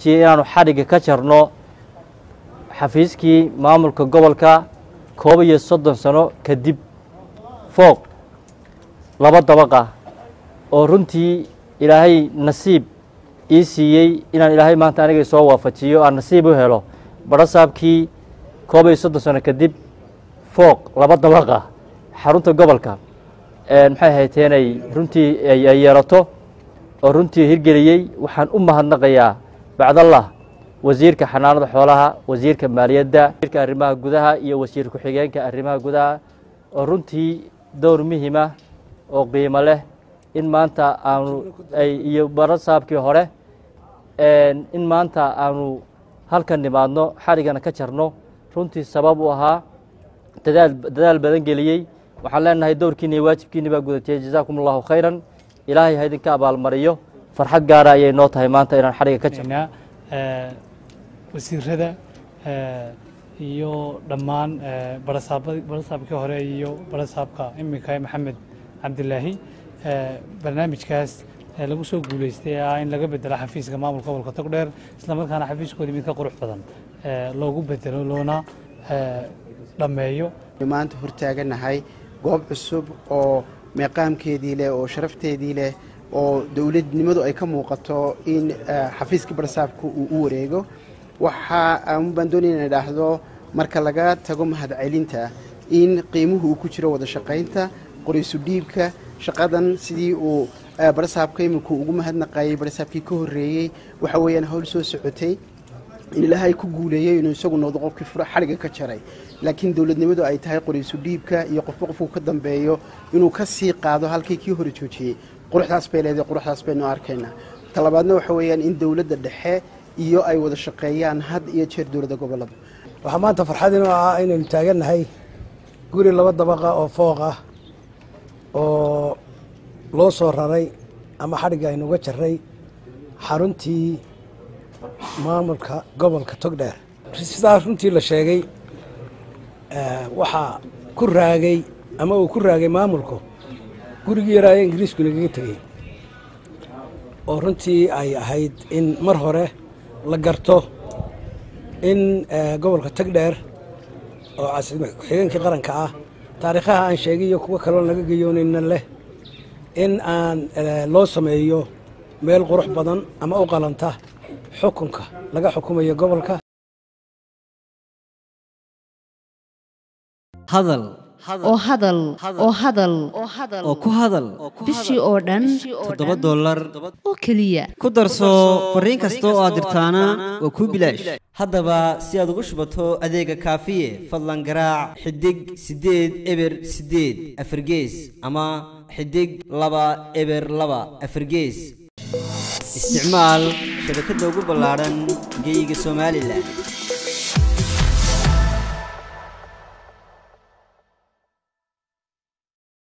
tii inaanu xadhiga ka jarno xafiiskii maamulka gobolka 31 sano kadib fooq laba dabaq ah oo runtii ilaahay nasiib ii siiyey inaan ilaahay maanta aniga soo waafajiyo aan nasiib u helo barasaabkii 31 sano kadib fooq laba dabaq ah xarunta gobolka maxay hayteenay runtii ay yeerato oo runtii hirgeliyey waxaan u mahadnaqayaa bacdallah wasiirka xanaanada xoolaha wasiirka maaliyadda wasiirka arrimaha gudaha iyo wasiir ku xigeenka arrimaha gudaha oo runtii door muhiim ah oo qiimo leh in maanta aanu iyo barasaabkii hore in maanta aanu halkan nimaadno xarigana ka jarno runtii sabab u ahaa dadaal badan geliyey waxaan leenahay dowrkiina iyo waajibkiina baa gudatay jazakumullahu khayran ilaahay ha idinka abaalmariyo farxad gaara ayay noo tahay maanta inaan xariga ka jarno wasiirada iyo dhammaan barasaabkii hore iyo barasaabka iminka maxamed cabdilaahi barnaamijkaas lagu soo guuleystay in laga bedelo xafiiska maamulka gobolka Togdheer isla markaana xafiiskoodii mid ka qurux badan loogu bedelo loona dhameeyo maanta hortaaganahay goob cusub oo meeqaamkeedii leh oo sharafteedii leh oo dawladnimadu ay ka muuqato in xafiiska barasaabku uu u wareego waxa aan bandoonina dhaahdo marka laga tago mahadcelinta in qiimuhu uu ku jiro wada shaqaynta qoriisu dhiibka shaqadan sidii uu barasaabka iminku ugu mahadnaqayay barasaabkii ka horeeyay waxa weeyaan hawl soo socotay in ilaahay ku guuleeyay inuu isagu noqdo qofkii fura xariga ka jaray laakiin dawladnimadu ay tahay qoriisu dhiibka iyo qofku ka dambeeyo inuu ka sii qaado halkii kii hore joojiyay quruxdaas bay leedahay quruxdaas baynu arkaynaa talabaadna waxa weeyaan in dawladda dhexe iyo ay wada shaqeeyaan had iyo jeer dawladda gobolada waxa maanta farxad inoo ah inaynu taaganahay guri laba dabaqa oo fooq ah oo loo soo raray ama xariga aynu uga jaray xaruntii maamulka gobolka Togdheer sidaa runtii la sheegay waxaa ku raagay ama uu ku raagay maamulku gurigii yaraa ee ingiriisku nagaga tegey oo runtii ay ahayd in mar hore la garto in gobolka Togdheer oo caasimada ku-xigeenka qaranka ah taariikhaha aan sheegay iyo kuwa kale naga geeyoonayna leh in aan loo sameeyo meel qurux badan ama u qalanta xukunka laga xukumayo gobolka hadal oo ku hadal bishii oo dhan $7 oo kaliya ku darso fariin kasta oo aad dirtaana waa ku bilaash haddaba si aad ugu shubato adeega kaafiye fadlan garaac xidig 8 eber 8 afargees ama xidig 2 eber 2 afargees isticmaal shabakadda ugu ballaaran geyga Soomaaliland.